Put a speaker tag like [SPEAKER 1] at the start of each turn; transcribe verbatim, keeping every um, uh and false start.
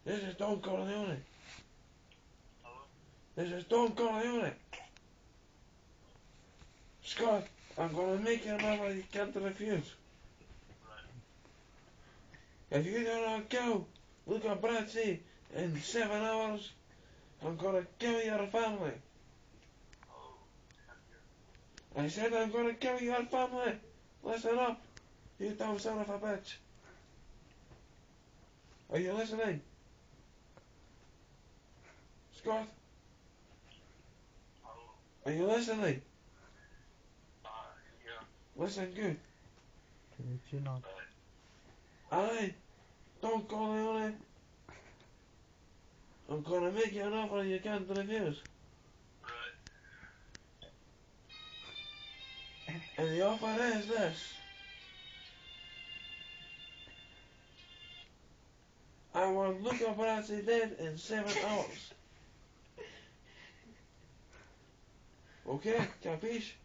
[SPEAKER 1] This is Don Corleone.
[SPEAKER 2] Hello?
[SPEAKER 1] This is Don Corleone. Scott, I'm gonna make you an offer you can't refuse.
[SPEAKER 2] Right.
[SPEAKER 1] If you do not go, look at Bradsey in seven hours, I'm gonna kill your family.
[SPEAKER 2] Oh, have you?
[SPEAKER 1] I said I'm gonna kill your family. Listen up, you dumb son of a bitch. Are you listening? Scott,
[SPEAKER 2] Hello?
[SPEAKER 1] are you listening?
[SPEAKER 2] Uh, yeah.
[SPEAKER 1] Listen good.
[SPEAKER 3] Can you chin up?
[SPEAKER 2] Right.
[SPEAKER 1] I, Don Corleone, I'm gonna make you an offer you can't refuse.
[SPEAKER 2] Right.
[SPEAKER 1] And the offer is this. I want Luca Brasi dead in seven hours. Okay, capiche?